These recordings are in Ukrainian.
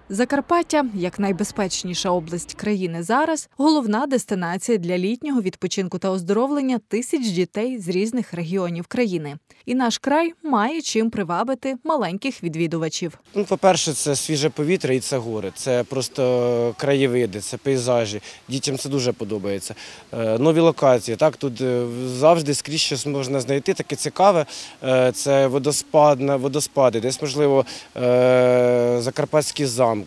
Закарпаття, як найбезпечніша область країни зараз, головна дестинація для літнього відпочинку та оздоровлення тисяч дітей з різних регіонів країни. І наш край має чим привабити маленьких відвідувачів. По-перше, це свіже повітря і це гори. Це просто краєвиди, це пейзажі. Дітям це дуже подобається. Нові локації. Так, тут завжди скрізь щось можна знайти, таке цікаве. Це водоспади, десь, можливо, закарпатські замки.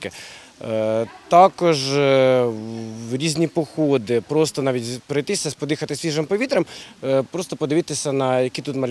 Також різні походи, просто навіть пройтися, подихати свіжим повітрям, просто подивитися на які тут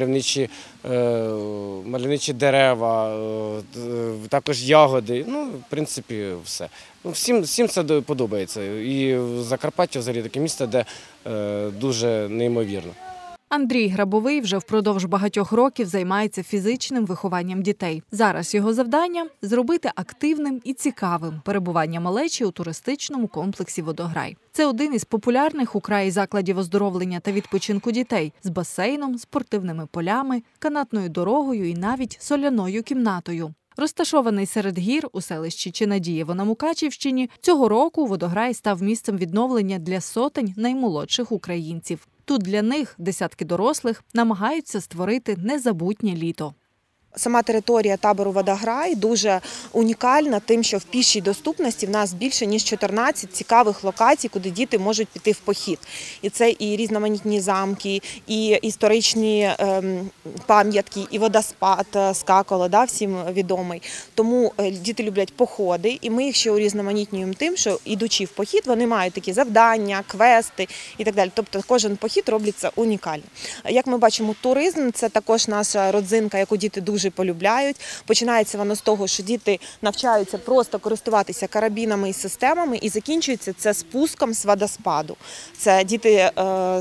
мальовничі дерева, також ягоди, в принципі, все. Всім це подобається. І Закарпаття взагалі таке місце, де дуже неймовірно. Андрій Грабовий вже впродовж багатьох років займається фізичним вихованням дітей. Зараз його завдання – зробити активним і цікавим перебування малечі у туристичному комплексі «Водограй». Це один із популярних у краї закладів оздоровлення та відпочинку дітей з басейном, спортивними полями, канатною дорогою і навіть соляною кімнатою. Розташований серед гір у селищі Чинадієво на Мукачівщині, цього року «Водограй» став місцем відновлення для сотень наймолодших українців. Тут для них десятки дорослих намагаються створити незабутнє літо. Сама територія табору «Водограй» дуже унікальна тим, що в пішій доступності в нас більше, ніж 14 цікавих локацій, куди діти можуть піти в похід. І це і різноманітні замки, і історичні пам'ятки, і водоспад Скаколо, всім відомий. Тому діти люблять походи, і ми їх ще урізноманітнюємо тим, що, ідучи в похід, вони мають такі завдання, квести і так далі. Тобто кожен похід робиться унікально. Як ми бачимо, туризм – це також наша родзинка, яку діти дуже полюбляють. Починається воно з того, що діти навчаються просто користуватися карабінами і системами, і закінчується це спуском з водоспаду. Це діти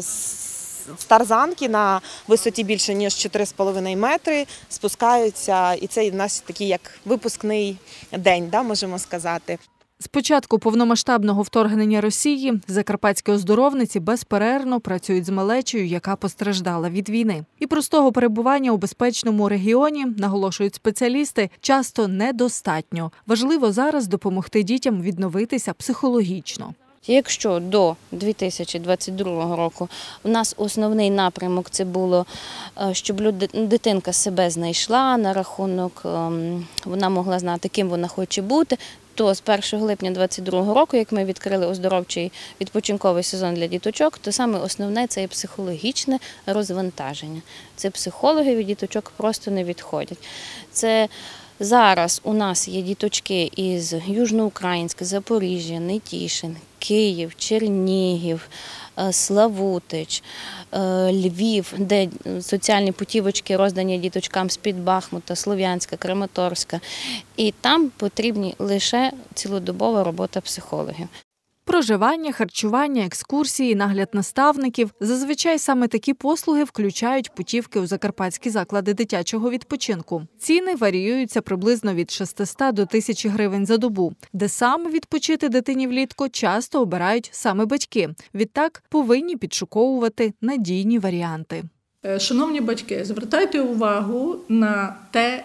з тарзанки на висоті більше, ніж 4,5 метри спускаються, і це у нас такий як випускний день, можемо сказати. З початку повномасштабного вторгнення Росії закарпатські оздоровниці безперервно працюють з малечею, яка постраждала від війни. І простого перебування у безпечному регіоні, наголошують спеціалісти, часто недостатньо. Важливо зараз допомогти дітям відновитися психологічно. Якщо до 2022 року у нас основний напрямок це було, щоб дитинка себе знайшла на рахунок, вона могла знати, ким вона хоче бути, то з 1 липня 2022 року, як ми відкрили оздоровчий відпочинковий сезон для діточок, то саме основне – це є психологічне розвантаження. Це психологи від діточок просто не відходять. Це зараз у нас є діточки із Южноукраїнська, Запоріжжя, Нетішин, Київ, Чернігів, Славутич, Львів, де соціальні путівочки роздані діточкам з-під Бахмута, Слов'янська, Краматорська. І там потрібна лише цілодобова робота психологів. Проживання, харчування, екскурсії, нагляд наставників – зазвичай саме такі послуги включають путівки у закарпатські заклади дитячого відпочинку. Ціни варіюються приблизно від 600 до 1000 гривень за добу, де саме відпочити дитині влітку часто обирають саме батьки. Відтак повинні підшуковувати надійні варіанти. Шановні батьки, звертайте увагу на те,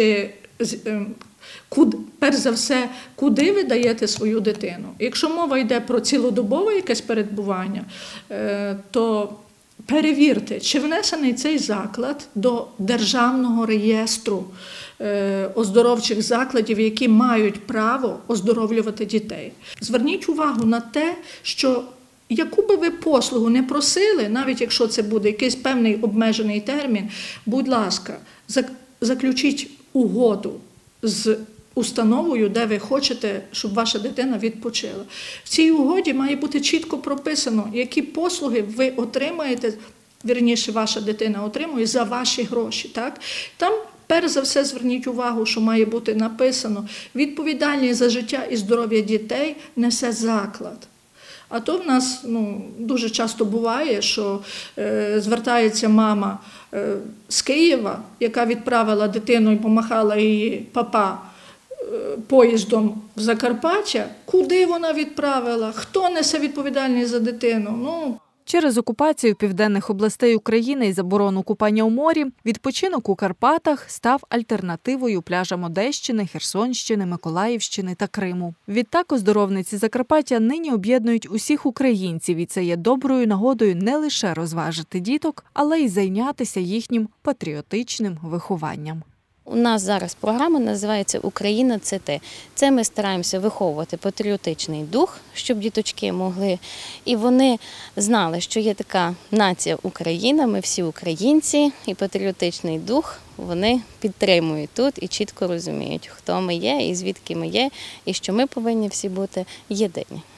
перш за все, куди ви даєте свою дитину. Якщо мова йде про цілодобове якесь перебування, то перевірте, чи внесений цей заклад до державного реєстру оздоровчих закладів, які мають право оздоровлювати дітей. Зверніть увагу на те, що яку би ви послугу не просили, навіть якщо це буде якийсь певний обмежений термін, будь ласка, заключіть угоду з установою, де ви хочете, щоб ваша дитина відпочила. В цій угоді має бути чітко прописано, які послуги ви отримаєте, вірніше, ваша дитина отримує за ваші гроші. Так? Там, перш за все, зверніть увагу, що має бути написано, відповідальність за життя і здоров'я дітей несе заклад. А то в нас дуже часто буває, що звертається мама з Києва, яка відправила дитину і помахала її папа поїздом в Закарпаття. Куди вона відправила? Хто несе відповідальність за дитину? Через окупацію південних областей України і заборону купання у морі відпочинок у Карпатах став альтернативою пляжам Одещини, Херсонщини, Миколаївщини та Криму. Відтак оздоровниці Закарпаття нині об'єднують усіх українців, і це є доброю нагодою не лише розважити діток, але й зайнятися їхнім патріотичним вихованням. У нас зараз програма називається «Україна – це ти». Це ми стараємося виховувати патріотичний дух, щоб діточки могли, і вони знали, що є така нація Україна, ми всі українці, і патріотичний дух вони підтримують тут і чітко розуміють, хто ми є, і звідки ми є, і що ми повинні всі бути єдині.